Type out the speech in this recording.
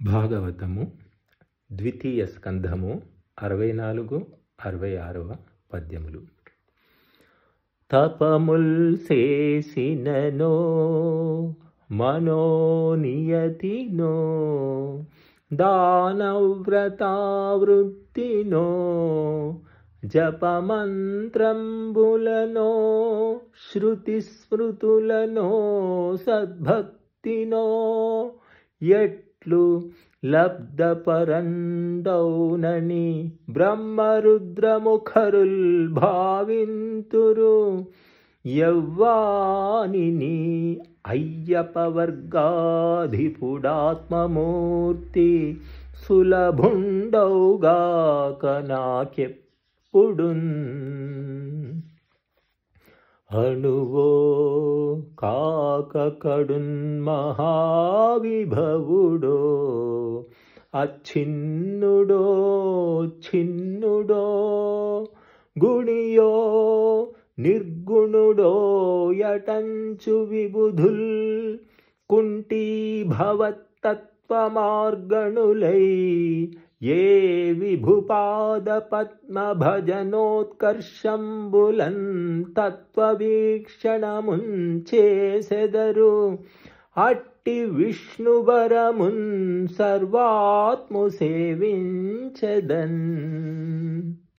భాగవతము ద్వితీయ స్కంధము 64-66 పద్యములు. తపముల్ చేసిననో మనోనియతినో దానవ్రతావృత్తినో జపమంత్రంబులనో శృతిస్మృతులనో సద్భక్తినో ఎట్లు లబ్ధపరందౌనని బ్రహ్మరుద్రముఖరుల్ భావింతురు. యవ్వానిని అయ్యపవర్గాధిపుడాత్మమూర్తి సులభుండౌగాక నాకెప్పుడున్. అణువో కాక కడున్ మహావిభవుడో అచ్ఛిన్నుడో ఛిన్నుడో గుణియో నిర్గుణుడో యటంచు విబుధుల్ కుంఠీభవత్తత్వమార్గణులై ఏ విభుపాద పద్మ భజనోత్కర్షంబులన్ తత్వవీక్షణముంచేసెదరు. అట్టి విష్ణువరమున్ సర్వాత్ము సేవించెదన్.